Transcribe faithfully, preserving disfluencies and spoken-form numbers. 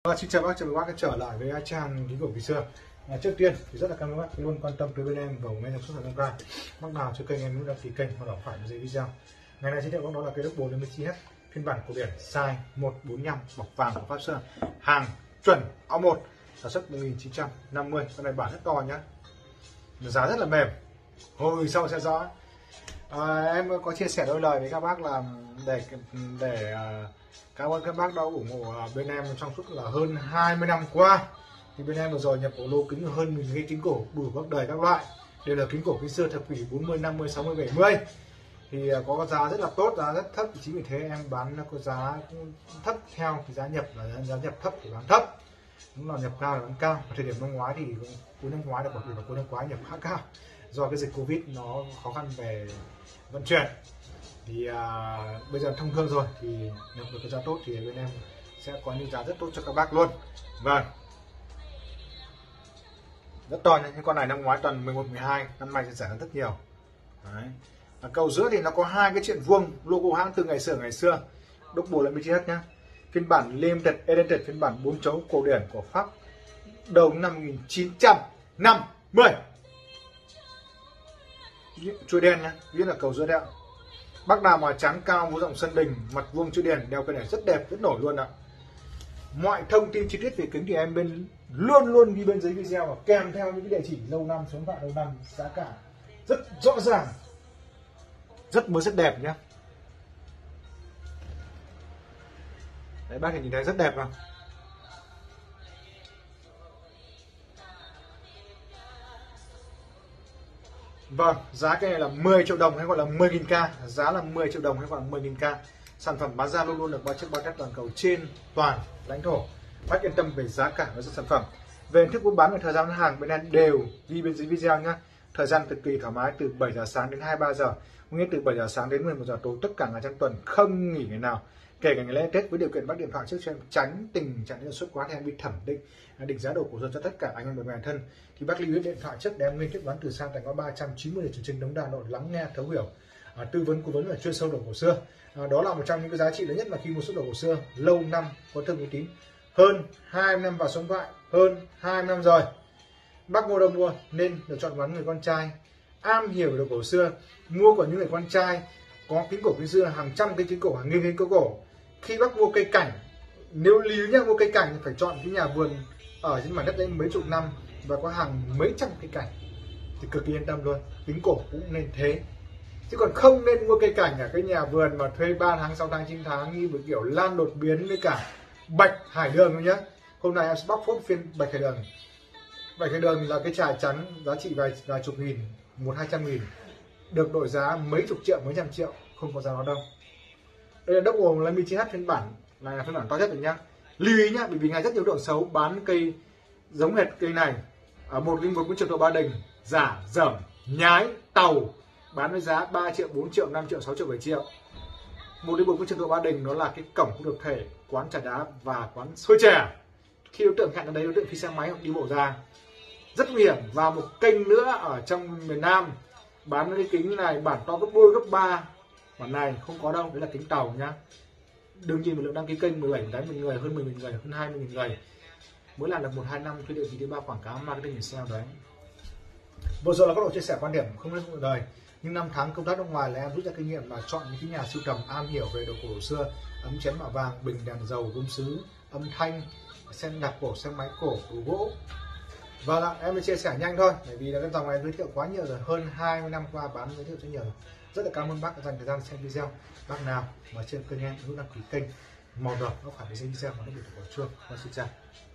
À, xin chào bác, chào mừng bác đã trở lại với trang kính cổ kỳ xưa. À, trước tiên thì rất là cảm ơn bác luôn quan tâm tới bên em và ủng hộ trong suốt thời gian qua. Bác nào cho kênh em cũng đăng ký kênh và đọc phải dưới video. Ngày này giới thiệu bác đó là cây đất bồ năm mươi chín H phiên bản cổ điển size một bốn năm bọc vàng của Pháp Sơn, hàng chuẩn A một, sản xuất một nghìn chín trăm năm mươi. Con này bản rất to nhá, giá rất là mềm. Hồi sau sẽ rõ. À, em có chia sẻ đôi lời với các bác là để để uh, cảm ơn các bác đã ủng hộ bên em trong suốt là hơn hai mươi năm qua. Thì bên em vừa rồi nhập bộ lô kính hơn nghìn cái kính cổ đủ các đời các loại, đều là kính cổ kính xưa thập kỷ bốn mươi, năm mươi, sáu mươi, bảy mươi. Thì có giá rất là tốt, giá rất thấp, chính vì thế em bán nó có giá thấp theo cái giá nhập, là giá nhập thấp thì bán thấp, đúng là nhập cao là bán cao. Thời điểm năm ngoái thì cuối năm ngoái là bởi vì là cuối năm ngoái nhập khá cao do cái dịch Covid nó khó khăn về vận chuyển. Thì à, bây giờ thông thương rồi thì nhập được cái giá tốt thì bên em sẽ có những giá rất tốt cho các bác luôn. Vâng, rất to nha. Những con này năm ngoái toàn mười một, mười hai, năm nay sẽ rẻ hơn rất nhiều. Đấy. Ở cầu giữa thì nó có hai cái chuyện vuông logo hãng từ ngày xưa ngày xưa, đúc bồ năm mươi chín H nhá. Phiên bản limited edited, phiên bản bốn chấu cổ điển của Pháp đầu năm một nghìn chín trăm năm mươi. Chuôi đen nhá, viết là cầu giữa đấy ạ. Bác nào mà chán cao múa rộng sân đình, mặt vuông chữ điển đeo cái này rất đẹp, rất nổi luôn ạ. Mọi thông tin chi tiết về kính thì em bên luôn luôn ghi bên dưới video và kèm theo những cái địa chỉ lâu năm, số điện thoại lâu năm, giá cả rất rõ ràng, rất mới, rất đẹp nhá. Đấy, bác thì nhìn thấy rất đẹp không? Vâng, giá cái này là mười triệu đồng hay gọi là mười nghìn k, giá là mười triệu đồng hay gọi là mười nghìn k. Sản phẩm bán ra luôn luôn được bao chiếc bao test toàn cầu trên toàn lãnh thổ. Bác yên tâm về giá cả và sản phẩm. Về hình thức buôn bán và thời gian bán hàng bên em đều ghi bên dưới video nhá. Thời gian cực kỳ thoải mái, từ bảy giờ sáng đến hai mươi ba giờ, nghĩa từ bảy giờ sáng đến mười một giờ tối, tất cả ngày trong tuần, không nghỉ ngày nào. Kể cả ngày lễ Tết, với điều kiện bác điện thoại trước cho em tránh tình trạng như suất quá thì em bị thẩm định định giá đồ cổ dân cho tất cả anh em và người thân. Thì bác lưu ý điện thoại trước để em liên kết đoán từ xa tại ngõ ba trăm chín mươi để chương trình Đống Đa Nội lắng nghe thấu hiểu, à, tư vấn cố vấn là chuyên sâu đồ cổ xưa. À, đó là một trong những cái giá trị lớn nhất là khi mua số đồ cổ xưa lâu năm, có thương uy tín, hơn hai mươi năm vào số điện thoại, hơn hai mươi năm rồi. Bác mua đâu mua nên lựa chọn bán người con trai am hiểu về đồ cổ xưa, mua của những người con trai có kính cổ kính xưa, hàng trăm cái kính cổ, hàng nghìn kính cổ. Khi bác mua cây cảnh, nếu lý nhá, mua cây cảnh thì phải chọn cái nhà vườn ở trên mảnh đất đấy mấy chục năm và có hàng mấy trăm cây cảnh thì cực kỳ yên tâm luôn. Kính cổ cũng nên thế, chứ còn không nên mua cây cảnh ở cái nhà vườn mà thuê ba tháng, sáu tháng, chín tháng như với kiểu lan đột biến với cả bạch hải đường thôi nhá. Hôm nay em sẽ bóc phốt phiên bạch hải đường. Bạch hải đường là cái trà trắng giá trị vài vài chục nghìn, một hai trăm nghìn, được đổi giá mấy chục triệu, mấy trăm triệu, không có giá nó đâu. Đây là double năm mươi chín H phiên bản này, là phiên bản to nhất rồi nhá. Lưu ý nhá, bởi vì ngày rất nhiều đối tượng xấu bán cây giống hệt cây này ở một linh một cũng trường độ Ba Đình, giả dởm nhái tàu, bán với giá ba triệu, bốn triệu, năm triệu, sáu triệu, bảy triệu. Một linh một cũng trường độ Ba Đình nó là cái cổng của được thể quán trà đá và quán xôi chè. Khi đối tượng hẹn ở đấy, đối tượng phi xe máy hoặc đi bộ ra, rất nguy hiểm. Và một kênh nữa ở trong miền Nam bán cái kính này bản to gấp đôi gấp ba bản này không có đâu, đấy là kính tàu nhá. Đừng nhìn một lượng đăng ký kênh mười bảy nghìn người, hơn mười nghìn người, hơn hai mươi nghìn người, mỗi lần được một hai năm thuê được thì ba quảng cáo marketing để sale đấy. Vừa rồi là các độ chia sẻ quan điểm không nên cuộc đời, nhưng năm tháng công tác nước ngoài là em rút ra kinh nghiệm là chọn những cái nhà sưu tầm am hiểu về đồ cổ xưa, ấm chén mạ vàng, bình đèn dầu, gốm sứ, âm thanh, xem đạp cổ, xem máy cổ, đồ gỗ. Và là em mới chia sẻ nhanh thôi, bởi vì là cái dòng này giới thiệu quá nhiều rồi, hơn hai mươi năm qua bán giới thiệu rất nhiều. Rất là cảm ơn bác đã dành thời gian xem video. Bác nào mà trên kênh em nút đăng ký kênh màu đỏ nó phải dưới video mà nó bị cổ chuông. Và xin chào.